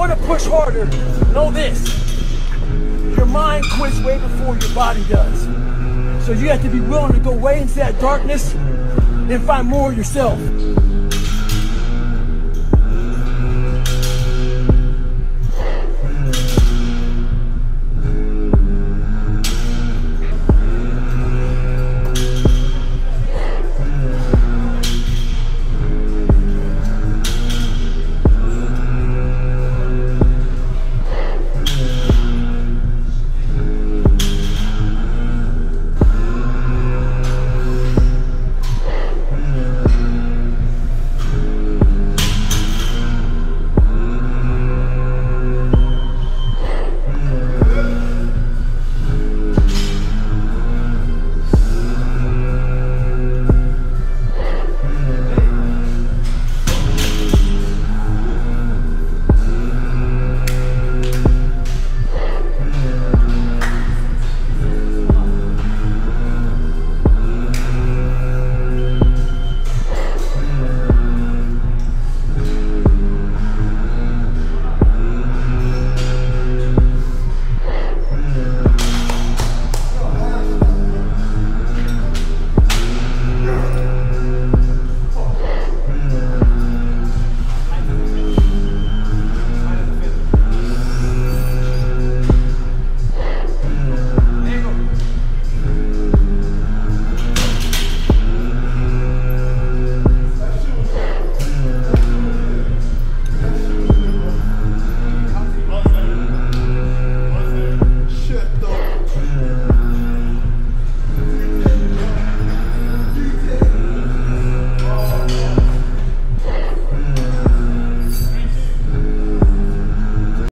want to push harder, know this. Your mind quits way before your body does. So you have to be willing to go way into that darkness and find more of yourself.